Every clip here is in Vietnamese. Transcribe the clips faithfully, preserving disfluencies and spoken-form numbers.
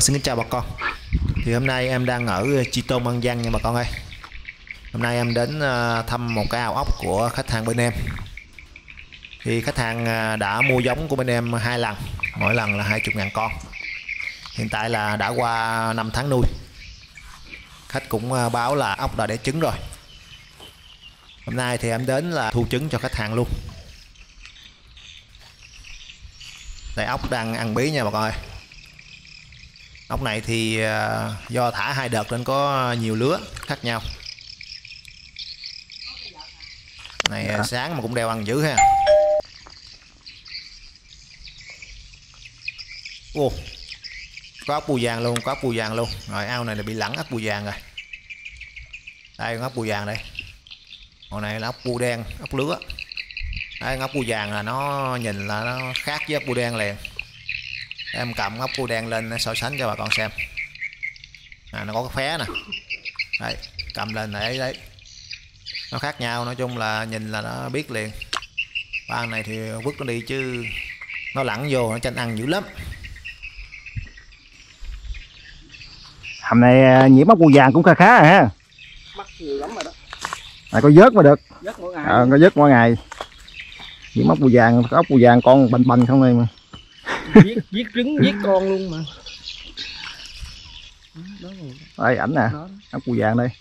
Xin kính chào bà con. Thì hôm nay em đang ở Chi Tôn An Giang nha bà con ơi. Hôm nay em đến thăm một cái ao ốc của khách hàng bên em. Thì khách hàng đã mua giống của bên em hai lần, mỗi lần là hai mươi ngàn con. Hiện tại là đã qua năm tháng nuôi. Khách cũng báo là ốc đã đẻ trứng rồi. Hôm nay thì em đến là thu trứng cho khách hàng luôn. Đây, ốc đang ăn bí nha bà con ơi. Ốc này thì do thả hai đợt nên có nhiều lứa khác nhau. Này à. Sáng mà cũng đeo ăn dữ ha. Ô, có ốc bươu vàng luôn, có ốc bươu vàng luôn. Rồi ao này là bị lẳng ốc bươu vàng rồi. Đây con ốc bươu vàng đây. Còn này là ốc bươu đen, ốc lứa. Đây, ốc bươu vàng là nó nhìn là nó khác với ốc bươu đen liền. Em cầm ốc bươu đen lên so sánh cho bà con xem. À, nó có cái phé nè. Đây, cầm lên này đấy. Nó khác nhau, nói chung là nhìn là nó biết liền. Ba này thì vứt nó đi chứ nó lặn vô nó tranh ăn dữ lắm. Hầm này nhiễm ốc bươu vàng cũng khá khá rồi ha. Mắc nhiều lắm rồi đó. À, có vớt mà được. Vớt mỗi ngày. À, có vớt mỗi ngày. Nhiễm ốc bươu vàng, có ốc bươu vàng con bành bành không đây mà. Giết, giết trứng, giết con luôn mà. Đó, đó. Đây ảnh nè, ốc bươu vàng đây.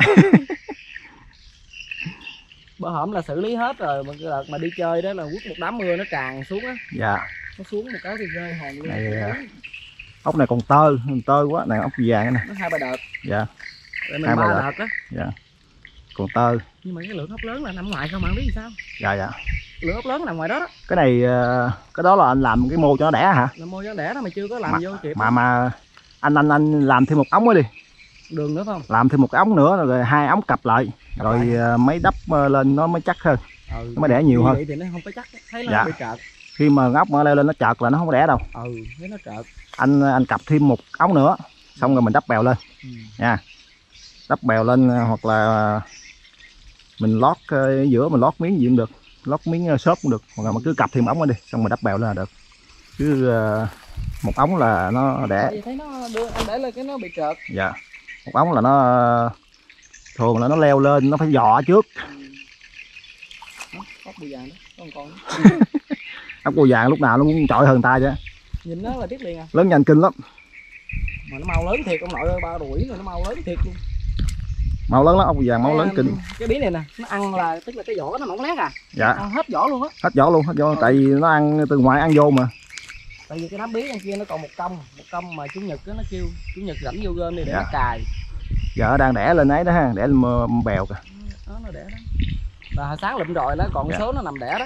Bữa hổm là xử lý hết rồi, mà cái đợt mà đi chơi đó là quất một đám mưa nó tràn xuống á. Dạ. Nó xuống một cái thì rơi hòn luôn. Này, ốc này còn tơ, tơ quá, này ốc bươu vàng này. Nó hai ba đợt. Dạ. Rồi mình ba đợt á. Dạ. Còn tơ. Nhưng mà cái lượng ốc lớn là nằm ngoài không, bạn biết gì sao? Dạ dạ. Lượng ốc lớn nằm ngoài đó đó. Cái này cái đó là anh làm cái mô cho nó đẻ hả? Là mô cho nó đẻ đó mà chưa có làm mà, vô kịp. Mà mà anh anh anh làm thêm một ống mới đi. Đường nữa không? Làm thêm một cái ống nữa rồi hai ống cặp lại. Cặp rồi lại. Mấy đắp lên nó mới chắc hơn. Ừ, nó mới đẻ nhiều hơn. Vậy thì nó không có chắc, thấy nó dạ. bị trợt. Khi mà ốc mà leo lên nó trợt là nó không có đẻ đâu. Ừ, thấy nó trợt. Anh anh cặp thêm một ống nữa, xong rồi mình đắp bèo lên. Ừ. Nha. Đắp bèo lên hoặc là mình lót ở giữa mình lót miếng gì cũng được, lót miếng xốp cũng được, hoặc là mình cứ cặp thêm ống đi, xong rồi đắp bèo lên là được. Cứ một ống là nó đẻ. Thấy nó đưa anh để lên cái nó bị trợt. Dạ. Một ống là nó thường là nó leo lên nó phải dò trước. Đó, ốc bươu vàng đó, có một con. Ốc bươu vàng lúc nào nó cũng trội hơn tay chứ. Nhìn nó là biết liền à. Lớn nhanh kinh lắm. Mà nó mau lớn thiệt, ông nội ơi, ba đuổi rồi nó mau lớn thiệt luôn. Mau lớn lắm, ốc bươu vàng mau lớn kinh. Cái bí này nè, nó ăn là tức là cái vỏ nó mỏng lét à. Dạ. Ăn hết vỏ luôn á. Hết vỏ luôn, hết vỏ, ừ. Tại vì nó ăn từ ngoài ăn vô mà. Tại vì cái đám bí ăn kia nó còn một công, một công mà chủ nhật đó, nó kêu chủ nhật rảnh vô gom đi để dạ. nó cài. Vợ đang đẻ lên ấy đó ha, đẻ lên bèo kìa. Đó nó đẻ đó. Và hồi sáng lụm rồi đó, còn dạ. Số nó nằm đẻ đó.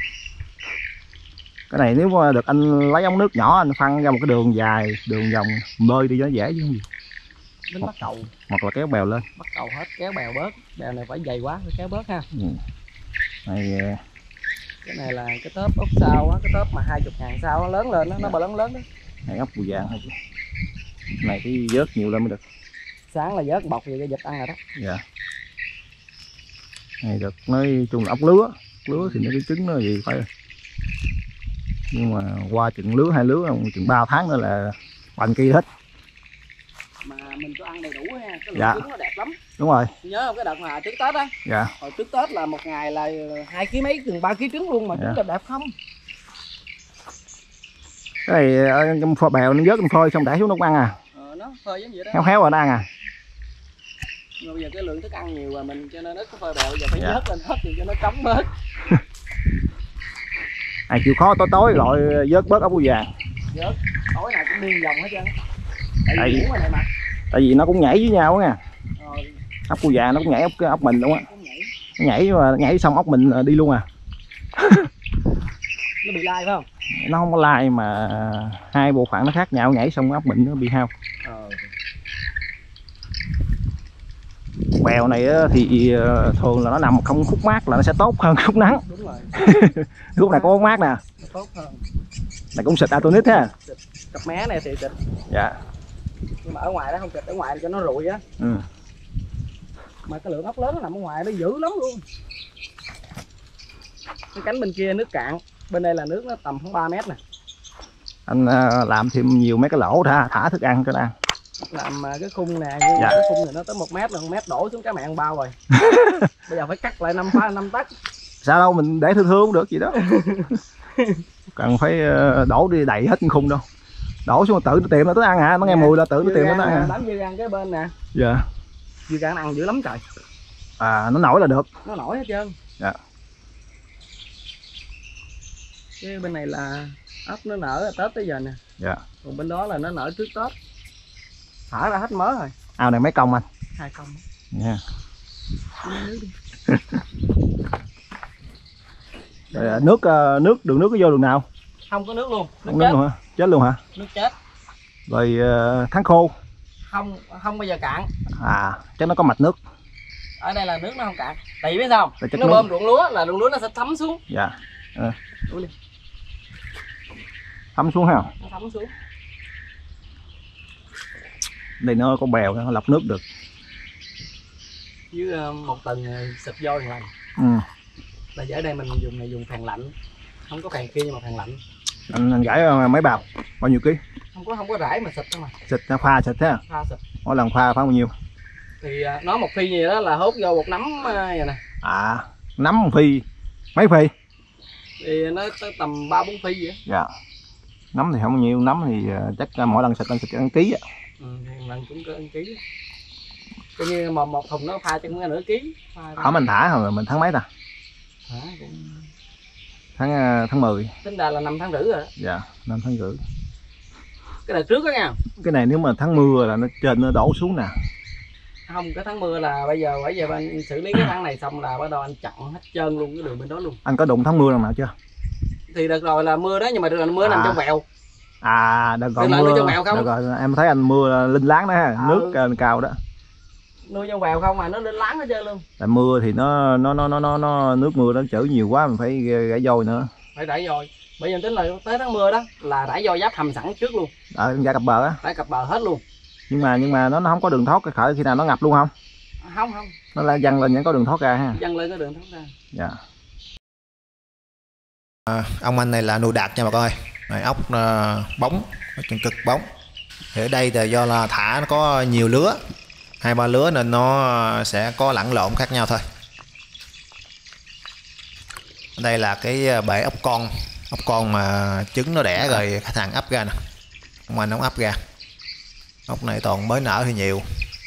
Cái này nếu mà được anh lấy ống nước nhỏ anh phăng ra một cái đường dài, đường vòng bơi đi cho nó dễ chứ không gì. Đến bắt cầu. Hoặc là kéo bèo lên. Bắt cầu hết, kéo bèo bớt. Bèo này phải dày quá, phải kéo bớt ha. Ừ. Này... Cái này là cái tớp ốc sao á, cái tớp mà hai mươi ngàn sao nó lớn lên đó, dạ. Nó bờ lớn lớn đó. Này ốc bươu vàng thôi chứ. Này cái vớt nhiều lên mới được. Sáng là vớt bọc về cho vịt ăn rồi đó. Dạ. Này được, nói chung là ốc lứa. Lứa thì nó cái trứng nó gì phải. Nhưng mà qua chừng lứa hai lứa, chừng ba tháng nữa là bành kia hết. Mà mình có ăn đầy đủ ha, cái lượng dạ. trứng nó đẹp lắm. Đúng rồi. Nhớ không cái đợt mà trước Tết á? Dạ. Hồi trước Tết là một ngày là hai ký mấy, chừng ba ký trứng luôn mà, dạ. Trứng đẹp đẹp không? Cái này trong phơi bèo nó vớt trong phơi xong đẩy xuống nó cũng ăn à? Ờ, nó phơi giống vậy đó. Héo héo rồi nó ăn à? Nhưng bây giờ cái lượng thức ăn nhiều rồi mình cho nên ít có phơi bèo, giờ phải dạ. vớt lên hết thì cho nó cống bớt. Ai chịu khó tối tối gọi vớt bớt ốc bươu vàng. Vớt, tối nào cũng đi vòng hết trơn. Tại, tại vì này mà. Tại vì nó cũng nhảy với nhau á nha. Ờ. Ốc bươu vàng nó cũng nhảy ốc ốc mình luôn á. Nó nhảy mà nhảy xong ốc mình đi luôn à. Nó bị lai phải không? Nó không có lai mà hai bộ phận nó khác nhau, nhảy xong ốc mình nó bị hao. Ờ. Bèo này thì thường là nó nằm không khúc mát là nó sẽ tốt hơn khúc nắng. Đúng rồi. Khúc này có mát nè. Tốt hơn. Này cũng xịt Atonix ha. Cặp mé này thì xịt. Dạ. Nhưng mà ở ngoài đó không xịt, ở ngoài cho nó rụi á. Ừ. Mà cái lượng ốc lớn nó nằm ở ngoài nó dữ lắm luôn. Cái cánh bên kia nước cạn, bên đây là nước nó tầm khoảng ba mét nè. Anh uh, làm thêm nhiều mấy cái lỗ ra thả thức ăn cho nó ăn. Làm cái khung nè, nhưng dạ. Cái khung này nó tới một mét rồi, một mét đổ xuống cá mẹ ăn bao rồi. Bây giờ phải cắt lại năm phá năm tấc. Sao đâu, mình để thương thương cũng được gì đó. Cần phải đổ đi đầy hết khung đâu. Đổ xuống tự nó tìm nó tới ăn hả? Nó nghe dạ. Mùi là tự nó tìm nó ăn hả? Đám dưa gan cái bên nè. Dạ. Dưa gan ăn dữ lắm trời. À, nó nổi là được. Nó nổi hết trơn. Dạ. Cái bên này là ốc nó nở Tết tới giờ nè. Dạ. Còn bên đó là nó nở trước Tết. Thả ra hết mớ rồi. Ao này mấy công anh? Hai công. Dạ. Rồi, nước nước đường nước có vô đường nào? Không có nước luôn. Nước không chết. Nước luôn hả? Chết luôn hả? Nước chết. Rồi uh, tháng khô? Không không bao giờ cạn. À, chắc nó có mạch nước. Ở đây là nước nó không cạn. Tại vì biết sao? Nó nước... bơm ruộng lúa là ruộng lúa nó sẽ thấm xuống. Dạ. À. Thấm xuống ha? Nó thấm xuống. Đây nó có bèo nó lọc nước được. Với một tầng xịt vô một lần. Ừ. Là ở đây mình dùng này dùng phèn lạnh, không có phèn kia nhưng mà phèn lạnh. Anh, anh rải mấy bào, bao nhiêu ký? Không có không có rải mà xịt thôi mà. Xịt pha xịt thế à? Pha xịt. Mỗi lần pha khoảng bao nhiêu? Thì nó một phi gì đó là hốt vô một nắm vậy nè. À, nắm một phi, mấy phi? Thì nó tới tầm ba bốn phi vậy. Dạ. Nắm thì không bao nhiêu, nắm thì chắc mỗi lần xịt anh xịt ăn ký á. Ừ, lần cũng có ăn ký. Coi như một, một thùng nó pha cho cũng nửa ký. Ở mình thả rồi mình tháng mấy ta? Thả cũng... Tháng tháng mười. Tính ra là năm tháng rưỡi rồi. Dạ, năm tháng rưỡi. Cái đợt trước đó nha. Cái này nếu mà tháng mưa là nó trên nó đổ xuống nè. Không, cái tháng mưa là bây giờ bây giờ anh xử lý cái tháng này xong là bắt đầu anh chặn hết trơn luôn cái đường bên đó luôn. Anh có đụng tháng mưa lần nào chưa? Thì đợt rồi là mưa đó, nhưng mà đợt mưa à. Nằm trong vẹo. À, đợt rồi mưa trong vẹo không? Đợt rồi em thấy anh mưa linh láng đó ha, à, nước ừ. Cao đó. Nuôi trong vẹo không mà nó linh láng hết trơn luôn. Tại mưa thì nó nó nó nó nó nước mưa nó chở nhiều quá mình phải rải vôi nữa. Phải rải vôi. Bây giờ tính là tới tháng mưa đó là rải vôi giáp hầm sẵn trước luôn. Ở ra cặp bờ á. Rải cặp bờ hết luôn. Nhưng mà nhưng mà nó, nó không có đường thoát cái khởi khi nào nó ngập luôn không? Không không. Nó là dăng lên vẫn có đường thoát ra ha. Dăng lên có đường thoát ra. Dạ. À, ông anh này là nuôi đạt nha bà con ơi. Này ốc uh, bóng, chân cực bóng. Thì ở đây là do là thả nó có nhiều lứa, hai ba lứa nên nó sẽ có lẫn lộn khác nhau thôi. Đây là cái bể ốc con, ốc con mà trứng nó đẻ rồi khách hàng ấp ra nè. Ông anh nó ấp ra. Ốc này toàn mới nở thì nhiều.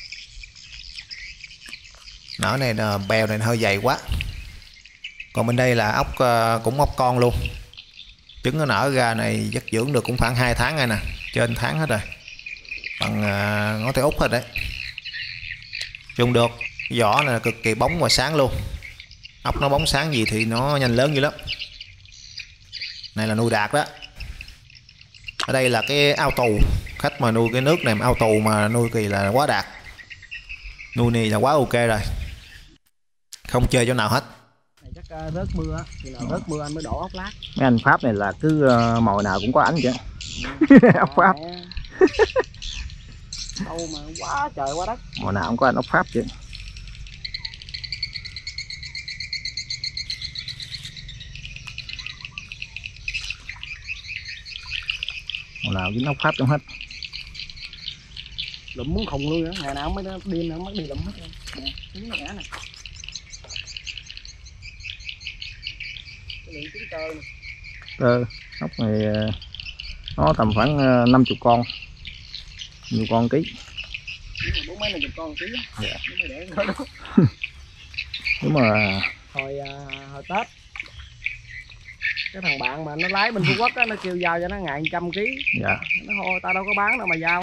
Nở này bèo này hơi dày quá. Còn bên đây là ốc cũng ốc con luôn. Trứng nó nở ra này giấc dưỡng được cũng khoảng hai tháng rồi nè, trên tháng hết rồi. Bằng uh, ngón tay út hết đấy. Dùng được. Cái vỏ này cực kỳ bóng và sáng luôn. Ốc nó bóng sáng gì thì nó nhanh lớn dữ lắm. Này là nuôi đạt đó. Ở đây là cái ao tù. Khách mà nuôi cái nước này ao tù mà nuôi kỳ là quá đạt. Nuôi này là quá ok rồi. Không chơi chỗ nào hết. Chắc uh, rớt mưa, khi nào rớt mưa anh mới đổ ốc lát. Mấy anh Pháp này là cứ uh, mồi nào cũng có ảnh vậy. Ừ, ốc Pháp. Đâu mà quá trời quá đất. Mồi nào cũng có anh ốc Pháp vậy. Mồi nào dính ốc Pháp trong hết. Lụm muốn khùng luôn nữa, ngày nào mới đi nữa mới đi lụm hết luôn. Nè, trứng nó ngã nè. Cái lượng trứng tơ nè. Tơ, ốc này nó tầm khoảng năm mươi con. Nhiều con ký. Bốn mấy năm chục con ký. Dạ. Nó mới để đó. Đúng mà hồi hồi Tết cái thằng bạn mà nó lái bên Phú Quốc á, nó kêu giao cho nó ngày một trăm ký. Dạ. Nó thôi tao đâu có bán đâu mà giao.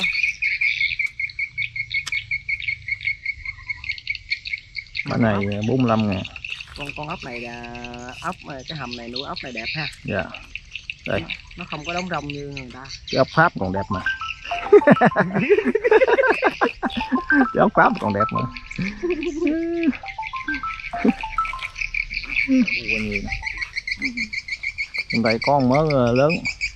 Cái này bốn mươi lăm ngàn. Con con ốc này là ốc cái hầm này nuôi ốc này đẹp ha. Dạ. Đây. Nó, nó không có đóng rong như người ta. Cái ốc Pháp còn đẹp mà. Cái ốc Pháp còn đẹp mà. Trong đây có một mớ lớn.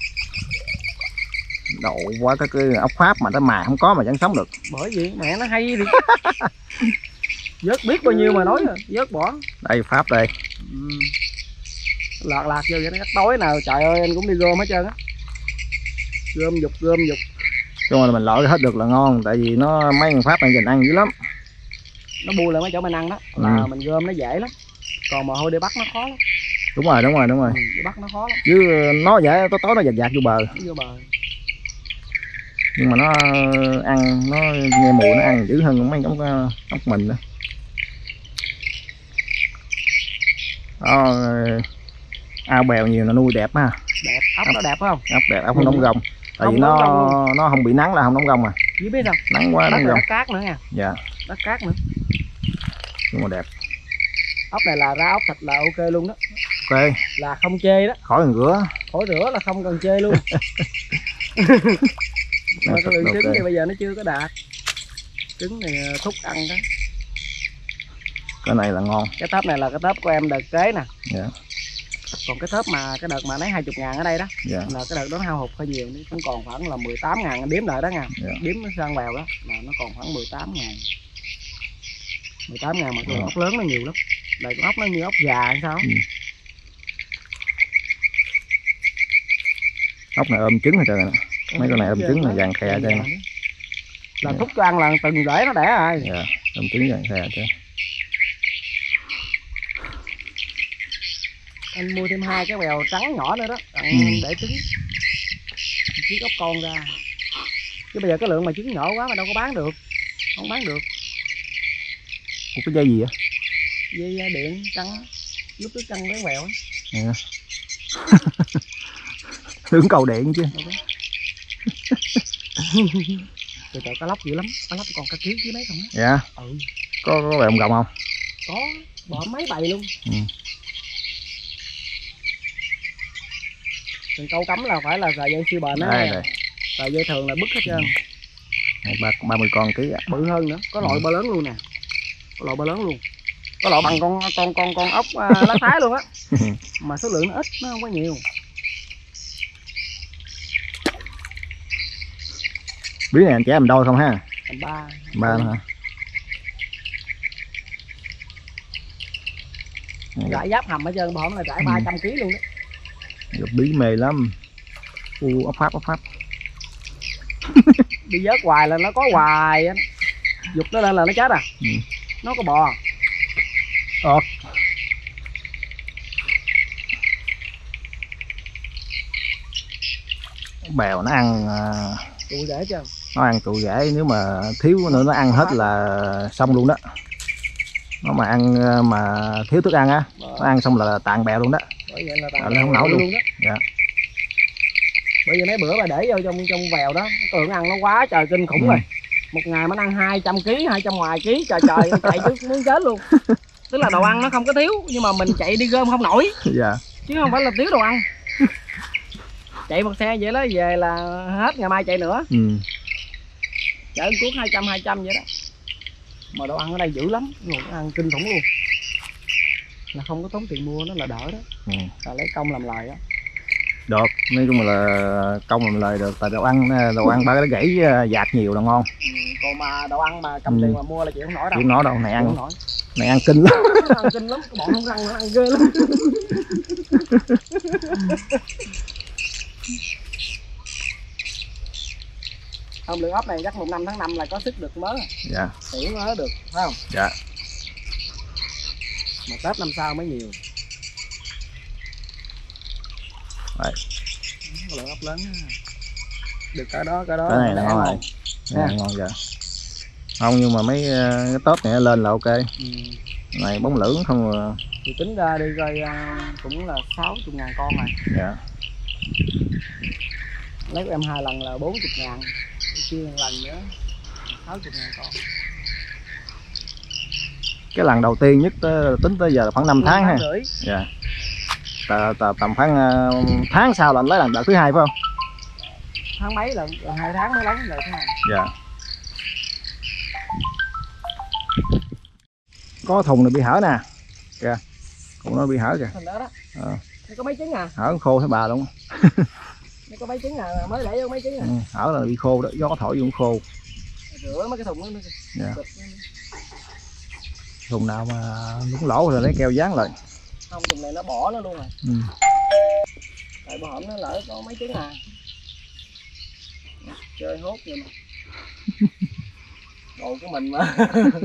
Đậu quá cái, cái ốc Pháp mà nó mà không có mà chẳng sống được. Bởi vì mẹ nó hay đi. Vớt biết bao nhiêu mà nói rồi, vớt bỏ. Đây Pháp đây. Ừ. Lạt lạt vô vậy nó tối nào trời ơi anh cũng đi gom hết trơn á. gom dục gom dục. Chung là mình lội hết được là ngon, tại vì nó mấy con pháp này dành ăn dữ lắm. Nó bu lại mấy chỗ mình ăn đó là ừ. mình gom nó dễ lắm, còn mà thôi đi bắt nó khó lắm. Đúng rồi đúng rồi đúng rồi. Ừ, đi bắt nó khó lắm. Chứ nó dễ tối tối nó dạt dạt vô bờ. Vô bờ. Nhưng mà nó ăn nó nghe mùi nó ăn dữ hơn mấy giống ốc mình nữa. Đó, ao bèo nhiều là nuôi đẹp ha. Đẹp, ốc nó đẹp phải không? Ốc đẹp, ốc không đóng gông. Tại vì nó nó không bị nắng là không đóng gông à. Chứ biết không? Nắng quá đóng gông. Đất cát nữa nha. Dạ. Đất cát nữa. Nhưng mà đẹp. Ốc này là ra ốc thịt là ok luôn đó. Ok. Là không chê đó. Khỏi cần rửa. Khỏi rửa là không cần chê luôn. Mà cái lượng trứng thì bây giờ nó chưa có đạt. Trứng này thúc ăn đó. Cái này là ngon. Cái tớp này là cái tớp của em đợt kế nè. Dạ. Còn cái tớp mà cái đợt mà lấy hai mươi ngàn ở đây đó. Dạ. Là cái đợt đó nó hao hụt hơi nhiều, cũng còn khoảng là mười tám ngàn đếm lại đó nha. Dạ. Đếm nó sang bèo đó là nó còn khoảng mười tám ngàn. mười tám ngàn mà con ốc lớn nó nhiều lắm. Đây con ốc nó như ốc già hay sao? Ừ. Ốc này ôm trứng hết trơn nè. Mấy con này ôm trứng là vàng khè cho em. Là thúc cho ăn là từng rễ nó đẻ rồi. Dạ, ôm trứng vàng khè chứ. Anh mua thêm hai cái bèo trắng nhỏ nữa đó, ừ. để trứng. Chiếc ốc con ra. Chứ bây giờ cái lượng mà trứng nhỏ quá mà đâu có bán được. Không bán được. Ủa cái dây gì vậy? Dây điện trắng, giúp nước trăng với bèo á. Dạ. Hướng cầu điện chứ. Trời trời cá lóc dữ lắm, cá lóc còn cá ký chứ mấy không á. Dạ. Ừ. Có có bèo gồng không? Có, bỏ mấy bầy luôn. Ừ. Từng câu cấm là phải là sợi dây siêu bền á. Sợi dây thường là bứt hết trơn. Này ba mươi con ký à. Bự hơn nữa, có loại ừ. bơ lớn luôn nè. Có loại bơ lớn luôn. Có loại bằng con con con con ốc uh, lá thái luôn á. Mà số lượng nó ít, nó không có nhiều. Bí này anh trẻ làm đôi không ha? Làm ba. Ba nữa hả? Rải giáp hầm ở trơn, bỏng là rải ba trăm ký luôn đó. Gặp bí mê lắm. U ốc pháp ốc pháp. Đi vớt hoài là nó có hoài á. Dục nó lên là nó chết à. Ừ. Nó có bò. Ốc. Bèo nó ăn tụ rễ chứ. Nó ăn tụ rễ, nếu mà thiếu nữa nó ăn hết là xong luôn đó. Nó mà ăn mà thiếu thức ăn á, nó ăn xong là tàn bèo luôn đó. Bởi vậy là tàn bèo không nổi luôn. luôn đó. Dạ. Bởi vì mấy bữa bà để vô trong trong bèo đó, cái lượng ăn nó quá trời kinh khủng ừ. rồi. Một ngày nó ăn hai trăm ký, hai trăm ngoài ký, trời trời chạy chứ muốn chết luôn. Tức là đồ ăn nó không có thiếu, nhưng mà mình chạy đi gom không nổi. Dạ. Chứ không phải là thiếu đồ ăn. Chạy một xe vậy đó, về là hết, ngày mai chạy nữa. Ừ. Chở cuốc hai trăm hai trăm vậy đó. Mà đồ ăn ở đây dữ lắm, đồ ăn kinh khủng luôn. Là không có tốn tiền mua nó là đỡ đó. Ừ. Là lấy công làm lời á. Được, nói chung là công làm lời được, tại đồ ăn đồ ăn ba cái gãy dạt nhiều là ngon. Ừ, còn mà đồ ăn mà cầm ừ. tiền mà mua là chị không nổi đâu. Chị không nổi đâu, này ăn nổi. Này ăn kinh lắm. Ăn kinh lắm, bọn không răng nó ăn ghê lắm. Không, lượng ốc này chắc một năm tháng năm là có sức được mới. Dạ. Tiểu mới được, phải không? Dạ. Mà Tết năm sau mới nhiều. Đấy. Có lượng ốc lớn được cái đó, cái đó. Cái này là ngon rồi. Cái này ngon giờ. Không, nhưng mà mấy cái tớp này lên là ok. Ừ. Này bóng lưỡng không mà. Thì tính ra đi coi cũng là sáu mươi ngàn con này. Dạ. Lấy của em hai lần là bốn mươi ngàn. Chia lần nữa sáu mươi ngàn con. Cái lần đầu tiên nhất tới, tính tới giờ là khoảng năm tháng ha. Dạ. Tầm, tầm khoảng uh, tháng sau là anh lấy lần đợt thứ hai phải không? Tháng mấy lần, hai tháng mới lấy lần thứ hai. Dạ. Có thùng này bị hở nè. Kìa. Cũng nó bị hở kìa. Thùng đó đó. À. Nó có mấy trứng à? Hở khô thấy bà luôn. Nó có mấy trứng à, mới để vô mấy trứng à. Ừ, hở là bị khô đó, gió thổi vô khô. Rửa mấy cái thùng đó nữa kìa. Dạ. Thùng nào mà lúng lỗ rồi lấy keo dán lại. Không, thùng này nó bỏ nó luôn rồi. Ừ. Tại bỏ hổm nó lỡ có mấy trứng à. chơi hốt vậy mà. Đồ của mình mà.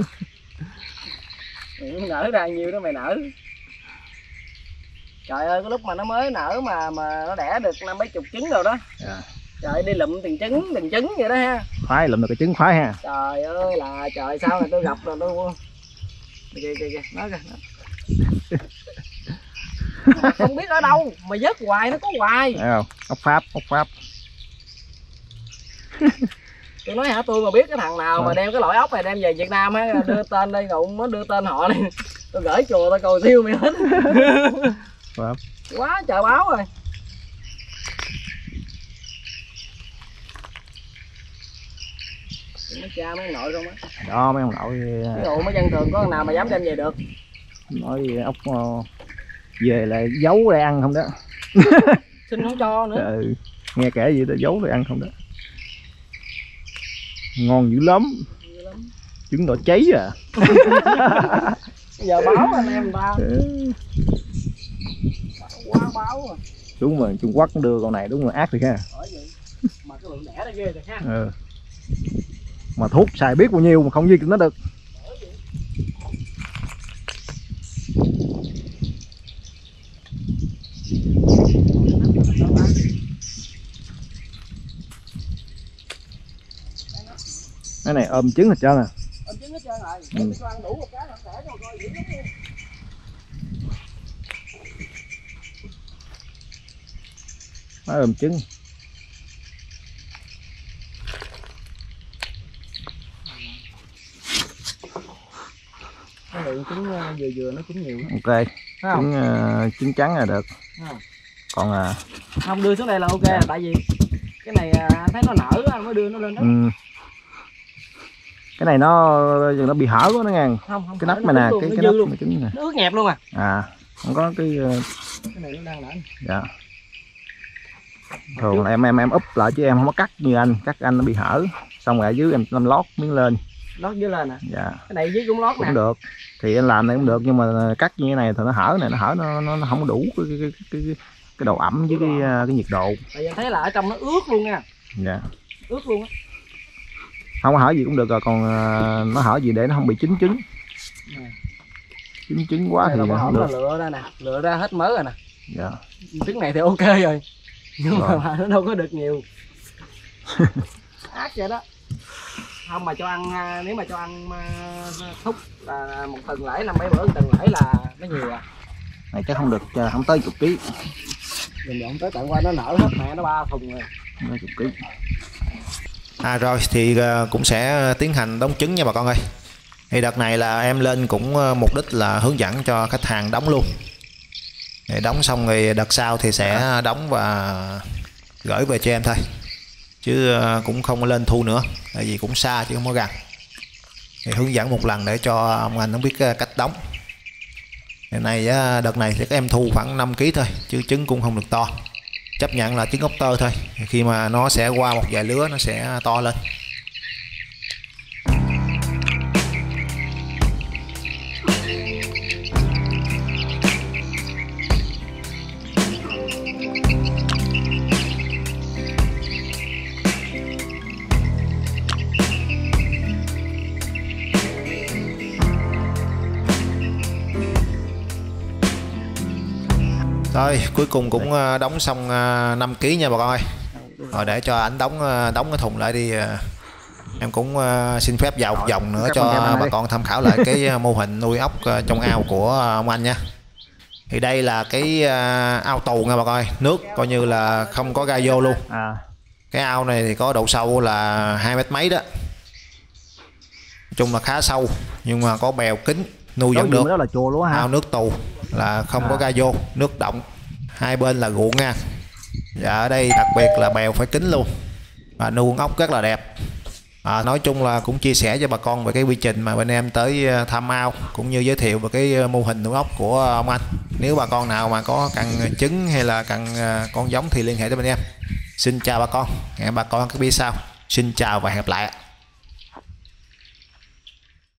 Mày nở ra nhiêu đó mày nở. Trời ơi cái lúc mà nó mới nở mà mà nó đẻ được năm mấy chục trứng rồi đó. Dạ. Trời đi lụm từng trứng từng trứng vậy đó ha. Khoái lụm được cái trứng khoái ha. Trời ơi là trời sao này tôi gặp rồi tôi kìa kìa kìa nói kìa. Không biết ở đâu mà vớt hoài nó có hoài. Thấy không? Ốc Pháp, ốc Pháp. Tôi nói hả tôi mà biết cái thằng nào mà đem cái loại ốc này đem về Việt Nam á đưa tên đây rồi mới đưa tên họ đi. Tôi gửi chùa tôi cầu siêu mày hết. Pháp. Quá trời báo rồi. Mấy cha mấy nội không á. Đó mấy ông nội Ví dụ mấy dân thường có thằng nào mà dám đem về được. nói ốc về là giấu để ăn không đó. Xin không cho nữa. Ừ. Nghe kể gì đó giấu để ăn không đó. Ngon dữ lắm. Dữ lắm. Trứng đỏ cháy à. Giờ báo anh em ta. Quá báo rồi. Đúng rồi, Trung Quốc đưa con này đúng là ác thiệt ha. Mà cái lượng đẻ nó ghê thiệt ha. Ừ. Mà thuốc xài biết bao nhiêu mà không giết nó được. Cái này ôm trứng hết trơn à. Ôm trứng hết trơn rồi. Ừ. Cho ăn đủ một cái là đẻ cho coi dữ lắm luôn. Nó ôm trứng. Cái lượng trứng vừa vừa nó trứng nhiều. Ok. Thấy không? Trứng uh, trứng trắng là được. Không? Còn à Không đưa xuống đây là ok là tại vì cái này anh thấy nó nở anh mới đưa nó lên đó. ừ. Cái này nó nó bị hở quá nó ngang. Không không. Cái nắp này nè, cái cái nắp mà trứng nè. Nó ướt nhẹp luôn à. À, không có cái uh... cái này nó đang nở. Dạ. Thường là em em em úp lại chứ em không có cắt như anh, cắt anh nó bị hở. Xong rồi ở dưới em làm lót miếng lên. Lót dưới lên à? Dạ. Cái này dưới cũng lót nè. Cũng được. Thì anh làm này cũng được nhưng mà cắt như thế này thì nó hở này, nó hở nó nó, nó không có đủ cái cái cái cái, cái độ ẩm với cái cái nhiệt độ. Tại vì thấy là ở trong nó ướt luôn nha. Dạ. Ướt luôn á. Không có hở gì cũng được rồi, còn uh, nó hở gì để nó không bị chín trứng. À. Chín trứng quá thì không được. Là lựa ra nè, lựa ra hết mớ rồi nè. Dạ. Trứng này thì ok rồi. Nhưng rồi. mà nó đâu có được nhiều. Ác vậy đó. Không mà cho ăn, nếu mà cho ăn thúc là một tuần lễ năm bảy bữa một tuần lễ là nó nhiều à. Này chắc không được, không tới chục ký. Mình không tới tận qua nó nở hết mẹ nó ba thùng rồi. Tới chục ký. À rồi thì cũng sẽ tiến hành đóng trứng nha bà con ơi. Thì đợt này là em lên cũng mục đích là hướng dẫn cho khách hàng đóng luôn. Để đóng xong rồi đợt sau thì sẽ đóng và gửi về cho em thôi. Chứ cũng không lên thu nữa. Tại vì cũng xa chứ không có gần. Thì hướng dẫn một lần để cho ông anh không biết cách đóng. Hiện nay đợt này thì các em thu khoảng năm ký thôi. Chứ trứng cũng không được to. Chấp nhận là trứng ốc tơ thôi. Khi mà nó sẽ qua một vài lứa nó sẽ to lên. Rồi cuối cùng cũng đóng xong năm ký nha bà con ơi. Rồi để cho ảnh đóng đóng cái thùng lại đi. Em cũng xin phép vào một vòng nữa cho bà con tham khảo lại cái mô hình nuôi ốc trong ao của ông anh nha. Thì đây là cái ao tù nha bà con ơi. Nước coi như là không có ga vô luôn. À. Cái ao này thì có độ sâu là hai mét mấy đó. Nói chung là khá sâu nhưng mà có bèo kín nuôi vẫn được. Đó là chùa luôn hả? Ao nước tù là không à. có ga vô, nước động, hai bên là ruộng nha. Và ở đây đặc biệt là bèo phải kín luôn và nuôi ốc rất là đẹp. À, nói chung là cũng chia sẻ cho bà con về cái quy trình mà bên em tới thăm ao cũng như giới thiệu về cái mô hình nuôi ốc của ông anh. Nếu bà con nào mà có cần trứng hay là cần con giống thì liên hệ tới bên em. Xin chào bà con, hẹn bà con các video sau. Xin chào và hẹn gặp lại.